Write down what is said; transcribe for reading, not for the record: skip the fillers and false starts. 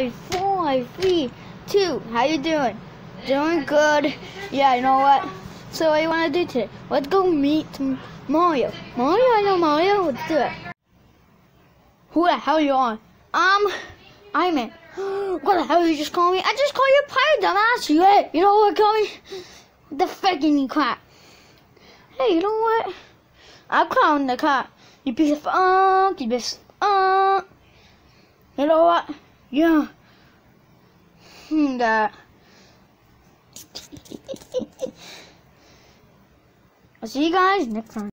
5, 4, 3, 2. How you doing? Doing good. Yeah, you know what? So what you want to do today? Let's go meet Mario. Mario, I know Mario. Let's do it. Who the hell you on? Iron Man. What the hell did you just call me? I just called you a pirate, dumbass. You know what? Call me the fucking crap. Hey, you know what? I'm calling the cop. You piece of you piece of You know what? Yeah. I'll see you guys next time.